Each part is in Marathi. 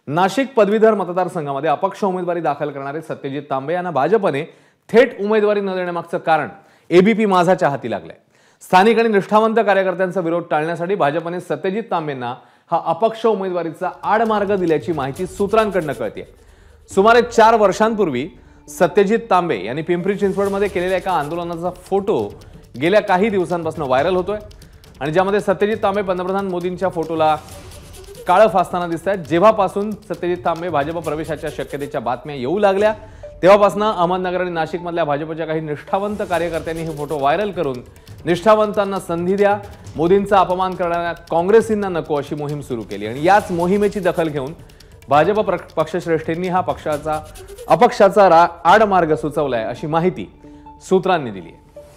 नाशिक पदवीधर मतदारसंघामध्ये अपक्ष उमेदवारी दाखल करणारे सत्यजित तांबे यांना भाजपने थेट उमेदवारी न देण्यामागचं कारण एबीपी माझाच्या हाती लागलंय। स्थानिक आणि निष्ठावंत कार्यकर्त्यांचा विरोध टाळण्यासाठी भाजपने सत्यजित तांबेंना हा अपक्ष उमेदवारीचा आडमार्ग दिल्याची माहिती सूत्रांकडून कळते। सुमारे 4 वर्षांपूर्वी सत्यजित तांबे यांनी पिंपरी चिंचवडमध्ये केलेल्या एका आंदोलनाचा फोटो गेल्या काही दिवसांपासून व्हायरल होतोय आणि ज्यामध्ये सत्यजित तांबे पंतप्रधान मोदींच्या फोटोला काळं फासताना दिसतात। जेव्हापासून सत्यजित तांबे भाजप प्रवेशाच्या शक्यतेच्या बातम्या येऊ लागल्या तेव्हापासून अहमदनगर आणि नाशिक मधल्या भाजपच्या काही निष्ठावंत कार्यकर्त्यांनी हे फोटो व्हायरल करून निष्ठावंतांना संधी द्या, मोदींचा अपमान करणाऱ्या काँग्रेसींना नको अशी मोहीम सुरू केली आणि याच मोहिमेची दखल घेऊन भाजप पक्षश्रेष्ठींनी हा अपक्षाचा आडमार्ग सुचवलाय अशी माहिती सूत्रांनी दिली आहे।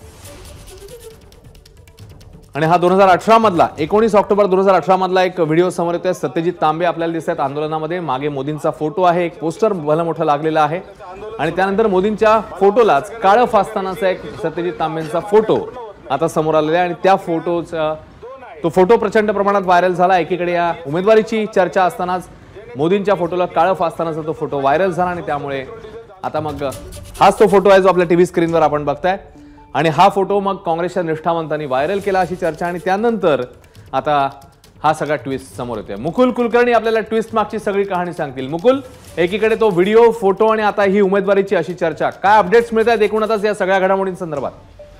आणि हा 2018 मधला 19 ऑक्टोबर 2018 मधला एक व्हिडिओ समोर येतोय। सत्यजित तांबे आपल्याला दिसतात आंदोलनामध्ये, मागे मोदींचा फोटो आहे, एक पोस्टर भलं मोठं लागलेलं आहे आणि त्यानंतर मोदींच्या फोटोलाच काळं फासतानाचा एक सत्यजित तांबेंचा फोटो आता समोर आलेला आहे आणि त्या तो फोटो प्रचंड प्रमाणात व्हायरल झाला। एकीकडे या उमेदवारीची चर्चा असतानाच मोदींच्या फोटोला काळं फासतानाचा तो फोटो व्हायरल झाला आणि त्यामुळे आता मग हाच तो फोटो आहे जो आपल्या टीव्ही स्क्रीनवर आपण बघताय आणि हा फोटो मग काँग्रेसच्या निष्ठावंतांनी व्हायरल केला अशी चर्चा आणि त्यानंतर आता हा सगळा ट्विस्ट समोर येतोय। मुकुल कुलकर्णी आपल्याला ट्विस्ट मागची सगळी कहाणी सांगतील। मुकुल, एकीकडे तो व्हिडिओ, फोटो आणि आता ही उमेदवारीची अशी चर्चा, काय अपडेट्स मिळत आहेत एकूणच या सगळ्या घडामोडींसंदर्भात?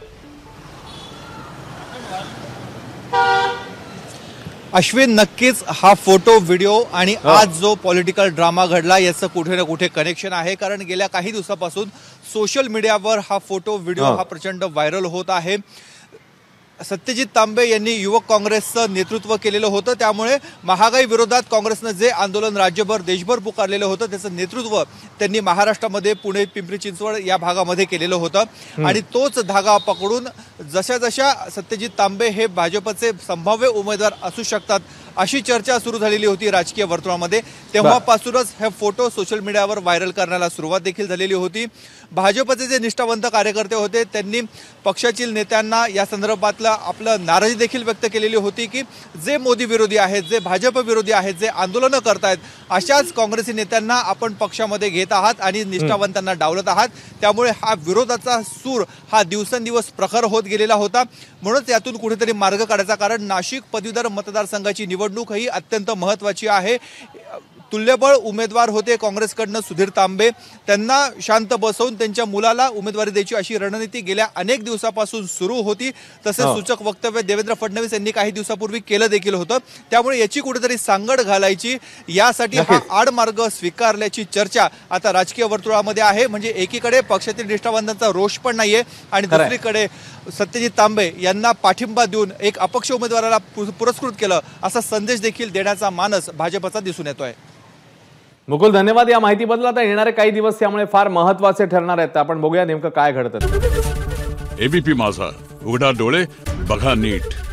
अश्विन, नक्कीच हा फोटो, व्हिडिओ आणि आज जो पॉलिटिकल ड्रामा घडला याचं कुठे ना कुठे कनेक्शन आहे, कारण गेल्या काही दिवसापासून सोशल मीडियावर हा फोटो, व्हिडिओ हा प्रचंड व्हायरल होत आहे। सत्यजित तांबे यांनी युवक काँग्रेसचं नेतृत्व केलेलं होतं, त्यामुळे महागाई विरोधात काँग्रेसनं जे आंदोलन राज्यभर देशभर पुकारलेलं होतं त्याचं नेतृत्व त्यांनी महाराष्ट्रामध्ये पुणे, पिंपरी चिंचवड या भागामध्ये केलेलं होतं आणि तोच धागा पकडून जशा जशा सत्यजित तांबे हे भाजपचे संभाव्य उमेदवार असू शकतात अशी चर्चा सुरू झालेली होती राजकीय वर्तुळामध्ये, तेव्हापासूनच हे फोटो सोशल मीडियावर व्हायरल करण्याला सुरुवात देखील झालेली होती। भाजपचे जे निष्ठावंत कार्यकर्ते होते त्यांनी पक्षातील नेत्यांना या संदर्भातला आपलं नाराजी देखील व्यक्त केलेली होती की जे मोदी विरोधी आहेत, जे भाजप विरोधी आहेत, जे आंदोलनं करतायत अशाच काँग्रेसी नेत्यांना आपण पक्षामध्ये घेत आहात आणि निष्ठावंतांना डावलत आहात, त्यामुळे हा विरोधाचा सूर हा दिवसेंदिवस प्रखर होत गेलेला होता। म्हणूनच यातून कुठेतरी मार्ग काढायचा, कारण नाशिक पदवीधर मतदारसंघाची निवडणूक ही अत्यंत महत्त्वाची आहे। तुल्यबळ उमेदवार होते काँग्रेसकडनं सुधीर तांबे, त्यांना शांत बसवून त्यांच्या मुलाला उमेदवारी द्यायची अशी रणनीती गेल्या अनेक दिवसापासून सुरू होती। तसेच सूचक वक्तव्य देवेंद्र फडणवीस यांनी काही दिवसापूर्वी केलं देखील होतं, त्यामुळे याची कुठेतरी सांगड घालायची यासाठी हा आडमार्ग स्वीकारल्याची चर्चा आता राजकीय वर्तुळामध्ये आहे। म्हणजे एकीकडे पक्षातील निष्ठावंतांचा रोष पण नाहीये आणि दुसरीकडे सत्यजित तांबे यांना पाठिंबा देऊन एक अपक्ष उमेदवाराला पुरस्कृत केलं असा संदेश देखील देण्याचा मानस भाजपचा दिसून येतोय। मुकुल, धन्यवाद या माहितीबद्दल। आता येणारे काही दिवस त्यामुळे फार महत्त्वाचे ठरणार आहेत, आपण बघूया नेमकं काय घडतं। एबीपी माझा, उघडा डोळे बघा नीट।